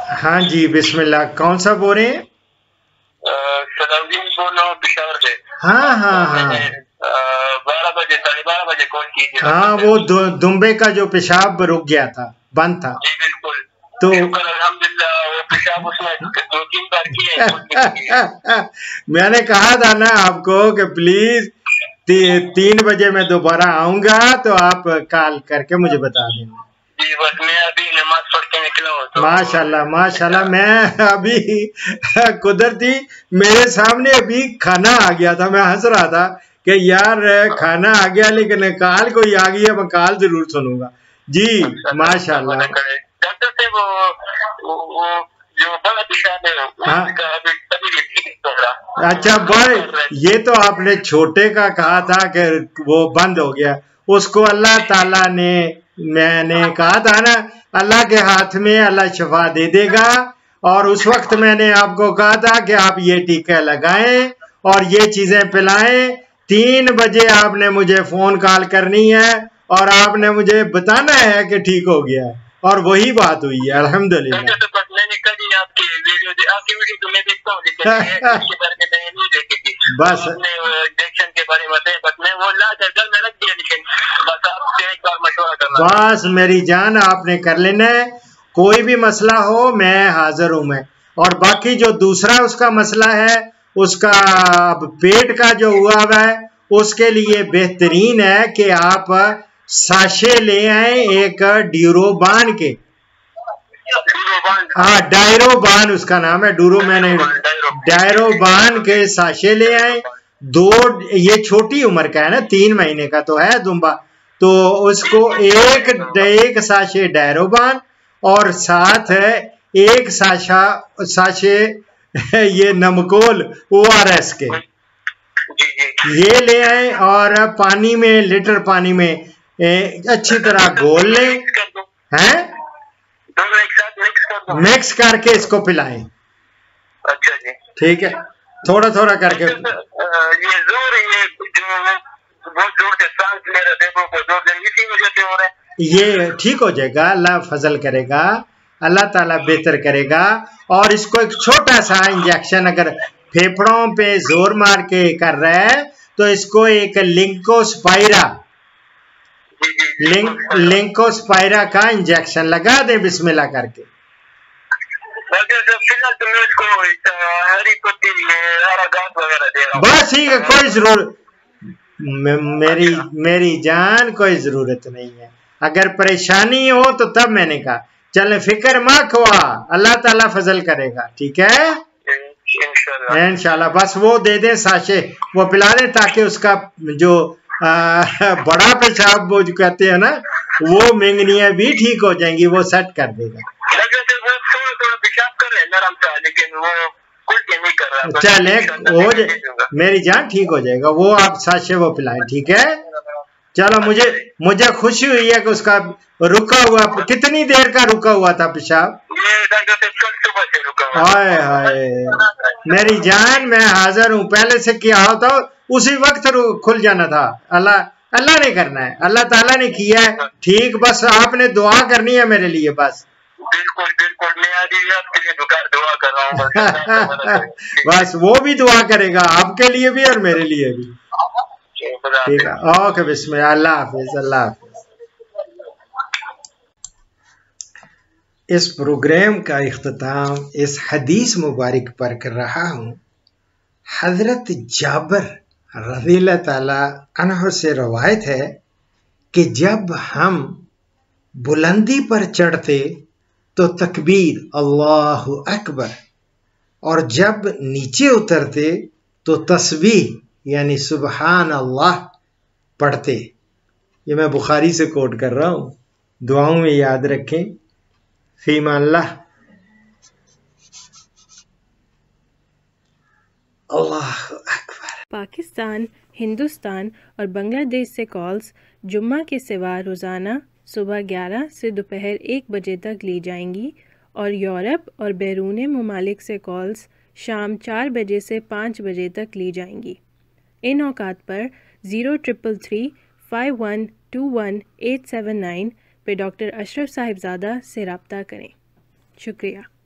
हाँ जी, बिस्मिल्लाह। कौन सा बोल रहे हैं? सलाउद्दीन बोल रहा हूँ पेशावर से। हाँ हाँ मैंने हाँ 12 बजे 12:30 बजे कॉल की थी। हाँ, वो दुम्बे का जो पेशाब रुक गया था, बंद था। जी बिल्कुल। तो शुक्र अल्हम्दुलिल्लाह, वो पेशाब उसने 2-3 बार किए। मैंने कहा था ना आपको कि प्लीज 3 बजे मैं दोबारा आऊंगा, तो आप कॉल करके मुझे बता देना। जी बस मैं अभी नमाज पढ़ के निकला हूँ तो माशाल्लाह माशाल्लाह। मैं अभी कुदरती मेरे सामने अभी खाना आ गया था, मैं हंस रहा था कि यार खाना आ गया, लेकिन कॉल कोई आ गई है, मैं कॉल जरूर सुनूंगा। जी माशाल्लाह। डॉक्टर से वो जो बड़ा पेशाब है हाँ उसका अभी भी ठीक नहीं हो रहा। अच्छा, ये तो आपने छोटे का कहा था कि वो बंद हो गया, उसको अल्लाह ताला ने, मैंने कहा था ना, अल्लाह के हाथ में, अल्लाह शफा दे देगा। और उस वक्त मैंने आपको कहा था कि आप ये टीका लगाएं और ये चीजें पिलाएं। 3 बजे आपने मुझे फोन कॉल करनी है और आपने मुझे बताना है कि ठीक हो गया है, और वही बात हुई है अल्हम्दुलिल्लाह। मैंने कभी आपकी वीडियो तो मैं देखता हूँ, लेकिन इसके बारे में मैंने नहीं देखी थी। बस इंजेक्शन के बारे में बताया, बस मैं वो ला कर घर में रख दिया, लेकिन बस आपसे एक बार मशवरा करना। बस मेरी जान, आपने कर लेना है। कोई भी मसला हो मैं हाजिर हूं मैं। और बाकी जो दूसरा उसका मसला है, उसका अब पेट का जो हुआ हुआ है, उसके लिए बेहतरीन है कि आप साशे ले आए एक ड्यूरोबान के। हाँ, डायरोबान उसका नाम है, डूरो मैंने डायरोबान के साशे ले आए। 2, ये छोटी उम्र का है ना, 3 महीने का तो है दुम्बा, तो उसको एक साशे डायरोबान और साथ है एक साशे ये नमकोल ORS के, ये ले आए। और पानी में, लीटर पानी में अच्छी तरह घोल लें, हैं, मिक्स करके इसको पिलाएं। अच्छा जी, ठीक है, थोड़ा थोड़ा करके। ये जोर, ये जो बहुत जोर से सांस ले रहे थे, वो जोर से इसी वजह से हो रहा है। ये ठीक हो जाएगा, अल्लाह फजल करेगा, अल्लाह ताला बेहतर करेगा। और इसको एक छोटा सा इंजेक्शन अगर फेफड़ों पे जोर मार के कर रहा है, तो इसको एक लिंकोस्पायरा का इंजेक्शन लगा दे बिस्मिल्लाह करके। बस ठीक है, कोई जरूरत, मेरी जान, कोई जरूरत नहीं है। अगर परेशानी हो तो तब मैंने कहा चल फिक्र मत हुआ, अल्लाह ताला फजल करेगा। ठीक है इंशाल्लाह। बस वो दे दे साशे, वो पिला दे, ताकि उसका जो बड़ा पेशाब वो जो कहते हैं ना, वो मेंगनियां भी ठीक हो जाएंगी, वो सेट कर देगा। चले वो मेरी जान ठीक हो जाएगा, वो आप साशे वो पिलाएं। ठीक है, चलो। मुझे खुशी हुई है कि उसका रुका हुआ, कितनी देर का रुका हुआ था पेशाब? हाय हाय मेरी जान, मैं हाजिर हूँ, पहले से किया होता उसी वक्त खुल जाना था। अल्लाह ने करना है, अल्लाह ताला ने किया है ठीक। बस आपने दुआ करनी है मेरे लिए, बस। बिल्कुल बिल्कुल, मैं अभी आपके लिए दुआ कर रहा हूँ। बस वो भी दुआ करेगा आपके लिए भी और मेरे लिए भी। ठीक है, ओके, बिस्मिल्लाह, अल्लाह हाफिज, अल्लाह हाफिज। इस प्रोग्राम का इख्तिताम इस हदीस मुबारक पर कर रहा हूँ। हजरत जाबर रज़ियल्लाहु ताला अन्हु से रवायत है कि जब हम बुलंदी पर चढ़ते तो तकबीर अल्लाहु अकबर, और जब नीचे उतरते तो तस्बीह यानी सुबहान अल्लाह पढ़ते। ये मैं बुखारी से कोट कर रहा हूँ, दुआओं में याद रखें। फीमा अल्लाह, अल्लाह अकबर। पाकिस्तान, हिंदुस्तान और बांग्लादेश से कॉल्स जुम्मा के सिवा रोज़ाना सुबह 11 से दोपहर 1 बजे तक ली जाएंगी, और यूरोप और बैरून ममालिक से कॉल्स शाम 4 बजे से 5 बजे तक ली जाएंगी। इन औकात पर 0333 5121 879 पे डॉक्टर अशरफ साहिबजादा से रब्ता करें। शुक्रिया।